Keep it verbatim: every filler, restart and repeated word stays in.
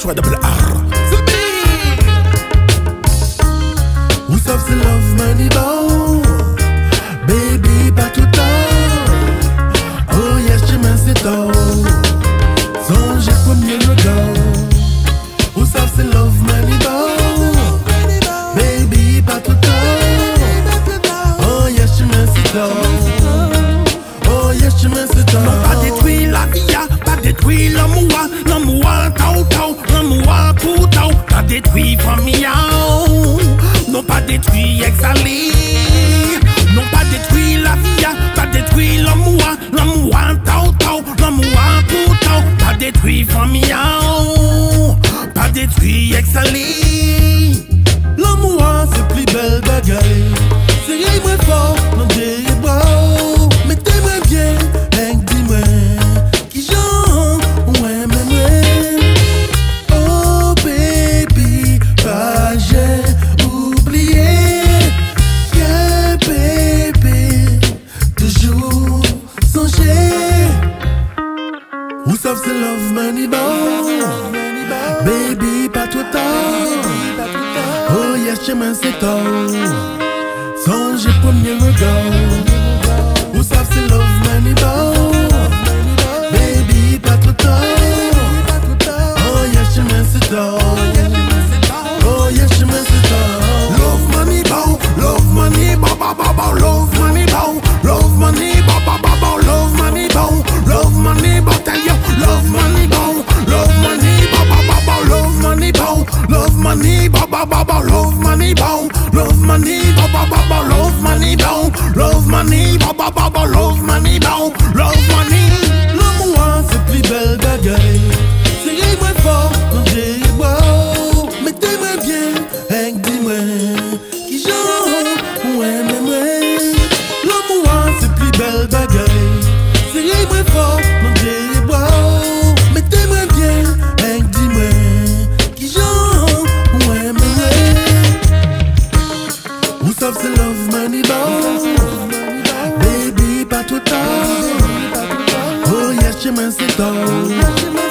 choix double R. Who savent c'est love money bon? Baby, pas tout le temps. Oh yes, tu m'as c'est tôt. Songe premier regard. Who savent c'est love money bon? Baby, pas tout le temps. Oh yes, tu m'as c'est tôt. Oh yes, tu m'as c'est tôt. Non, pas détruire la vie, pas détruire l'amour, l'amour tau tau, l'amour couteau, pas détruire famille. Non, pas détruire exhalé. Non, pas détruire la vie, pas détruire l'amour, l'amour tau tau, l'amour couteau, pas détruire famille. Pas détruire exhalé. L'amour c'est plus belle bagaille. C'est rien moins fort, non j'ai beau. Mettez-moi bien, hein, dis-moi qui j'en, ouais, mais moi. Oh baby, pas j'ai oublié. Yeah baby, toujours songer. Who savent c'est love money bon? Baby, pas tout le temps. Oh yes, chemin c'est tôt. Songe premier regard. Who savent c'est love money bon? Baby, pas tout le temps. Oh yes, chemin c'est tôt. Oh yes, chemin c'est tôt. Love money bow, love money bow, bow, bow, bow, love money bow, love money bow, bow, bow, bow, love money bow, love money bow, tell you, love money bow, love money bow, bow, bow, bow, love money bow, love money bow, bow, bow, bow, love money bow, love money bow, bow, bow, bow, love money bow, love money bow, bow, bow, bow, love money bow, love money. L'amour c'est plus belle bagaille. C'est rien moins fort, non j'ai beau. Mettez-moi bien, hein, dis-moi qui j'en, ouais, mais moi. L'amour c'est plus belle bagaille. C'est rien moins fort, non j'ai beau. Mettez-moi bien, hein, dis-moi qui j'en, ouais, mais moi. Who savent c'est love money bon? Baby, pas tout le temps. Oh yes, chemin c'est tôt.